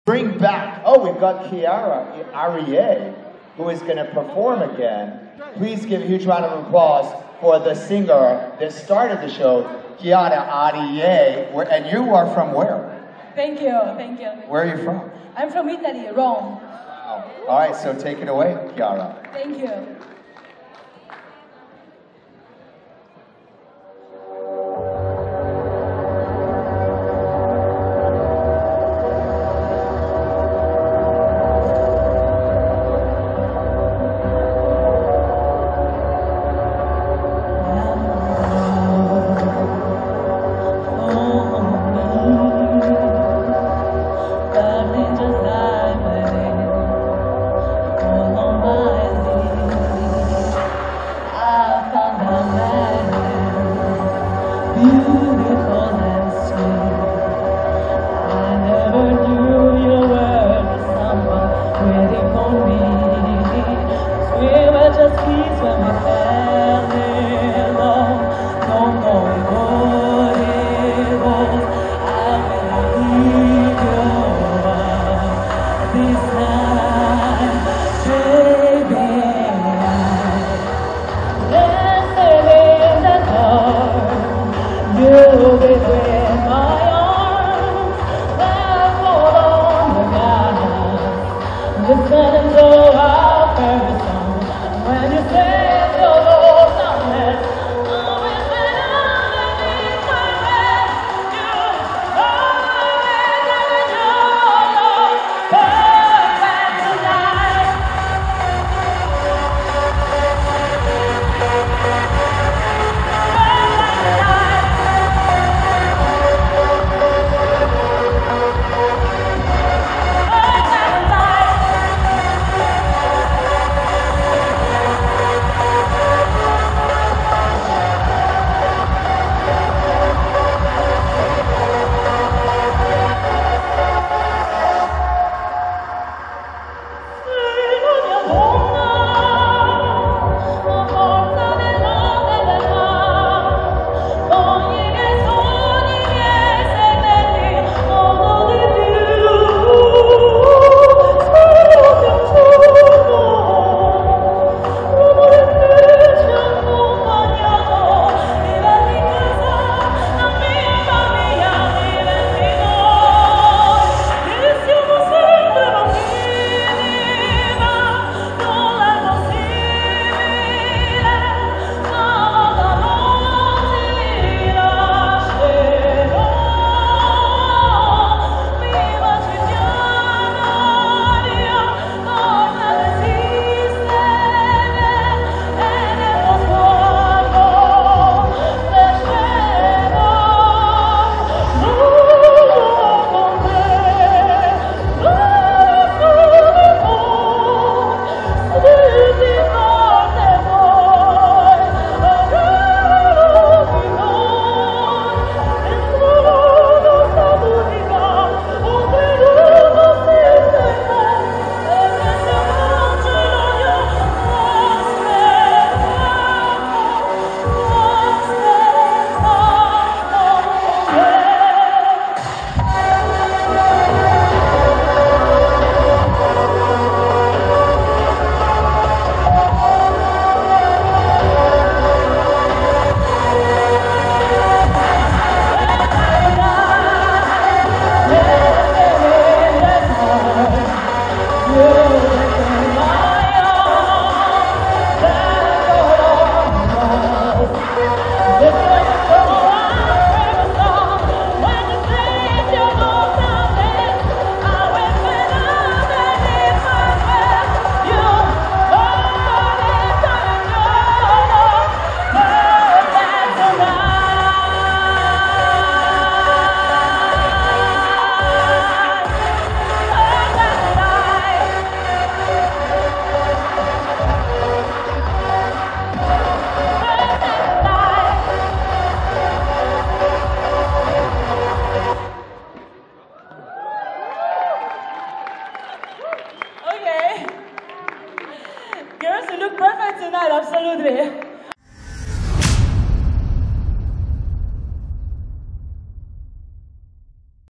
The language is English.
Bring back, oh, we've got Chiara Arie, who is going to perform again. Please give a huge round of applause for the singer that started the show, Chiara Arie. And you are from where? Thank you, thank you. Where are you from? I'm from Italy, Rome. Wow. All right, so take it away, Chiara. Thank you. Beautiful and sweet. I never knew you were someone waiting for me. 'Cause we were just kids when we fell in love, not knowing what it was. I will leave you up this time, baby. Dancing in the dark. You'll be in my arms, left on the ground, listening to our favorite song. When you said your Lord, darkness, always been underneath my bed. You always been your perfect tonight. Girls, you look perfect tonight, absolutely.